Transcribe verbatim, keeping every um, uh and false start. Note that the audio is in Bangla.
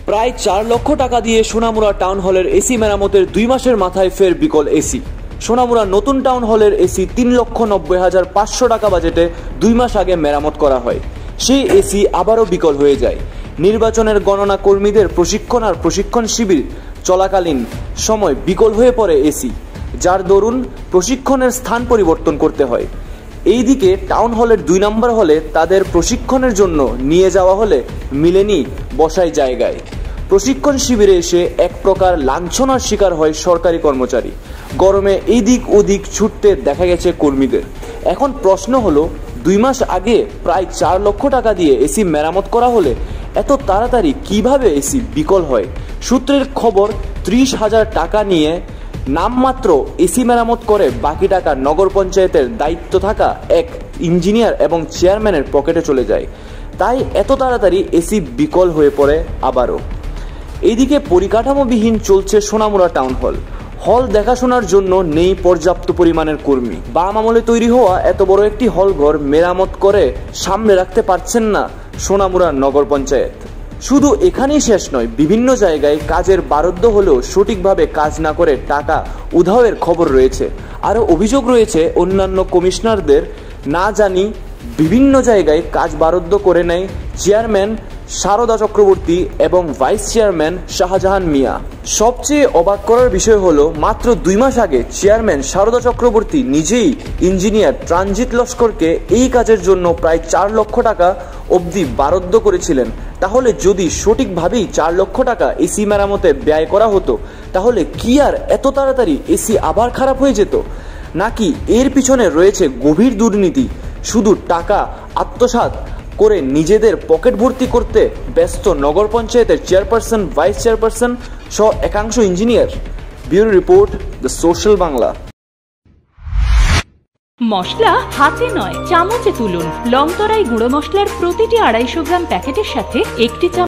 প্রায় চার লক্ষ টাকা দিয়ে সোনামুড়া টাউন হলের এসি মেরামতের দুই মাসের মাথায় ফের বিকল এসি। সোনামুড়া নতুন টাউন হলের এসি তিন লক্ষ নব্বই হাজার পাঁচশো টাকা বাজেটে দুই মাস আগে মেরামত করা হয়, সেই এসি আবারও বিকল হয়ে যায়। নির্বাচনের গণনা কর্মীদের প্রশিক্ষণ আর প্রশিক্ষণ শিবির চলাকালীন সময় বিকল হয়ে পড়ে এসি, যার দরুন প্রশিক্ষণের স্থান পরিবর্তন করতে হয়। এইদিকে টাউন হলের দুই নম্বর হলে তাদের প্রশিক্ষণের জন্য নিয়ে যাওয়া হলে মিলেনি বসাই জায়গায়। প্রশিক্ষণ শিবিরে এসে এক প্রকার লাঞ্ছনার শিকার হয় সরকারি কর্মচারী। গরমে এই দিক ওদিক ছুটতে দেখা গেছে কর্মীদের। এখন প্রশ্ন হলো, দুই মাস আগে প্রায় চার লক্ষ টাকা দিয়ে এসি মেরামত করা হলে এত তাড়াতাড়ি কিভাবে এসি বিকল হয়? সূত্রের খবর, ত্রিশ হাজার টাকা নিয়ে নামমাত্র এসি মেরামত করে বাকি টাকা নগর পঞ্চায়েতের দায়িত্ব থাকা এক ইঞ্জিনিয়ার এবং চেয়ারম্যানের পকেটে চলে যায়। তাই এত তাড়াতাড়ি এসি বিকল হয়ে পড়ে আবারও। এইদিকে পরিকাঠামোবিহীন চলছে সোনামুড়া টাউন হল। হল দেখাশোনার জন্য নেই পর্যাপ্ত পরিমাণের কর্মী। বাম আমলে তৈরি হওয়া এত বড় একটি হলঘর মেরামত করে সামনে রাখতে পারছেন না সোনামুড়া নগর পঞ্চায়েত। শুধু এখানেই শেষ নয়, বিভিন্ন জায়গায় কাজের বরাদ্দ হলেও সঠিকভাবে কাজ না করে টাকা উধাওয়ের খবর রয়েছে। আরও অভিযোগ রয়েছে অন্যান্য কমিশনারদের, না জানি বিভিন্ন জায়গায় কাজ বরাদ্দ করে নেয় চেয়ারম্যান সারদা চক্রবর্তী এবং ভাইস চেয়ারম্যান শাহজাহান মিয়া। সবচেয়ে অবাক করার বিষয় হলো, মাত্র দুই মাস আগে চেয়ারম্যান সারদা চক্রবর্তী নিজেই ইঞ্জিনিয়ার ট্রানজিৎ লস্করকে এই কাজের জন্য প্রায় চার লক্ষ টাকা অবধি বরাদ্দ করেছিলেন। তাহলে যদি সঠিকভাবেই চার লক্ষ টাকা এসি মেরামতে ব্যয় করা হতো, তাহলে কি আর এত তাড়াতাড়ি এসি আবার খারাপ হয়ে যেত? নাকি এর পিছনে রয়েছে গভীর দুর্নীতি? শুধু টাকা আত্মসাৎ করে নিজেদের পকেট ভর্তি করতে ব্যস্ত নগর পঞ্চায়েতের চেয়ারপারসন, ভাইস চেয়ারপারসন সহ একাংশ engineer. Bureau report, the Social Bangla. মশলা হাতে নয় চামচে তুলুন। লংতরাই গুঁড়ো মশলার প্রতিটি আড়াইশো গ্রাম প্যাকেটের সাথে একটি চামচ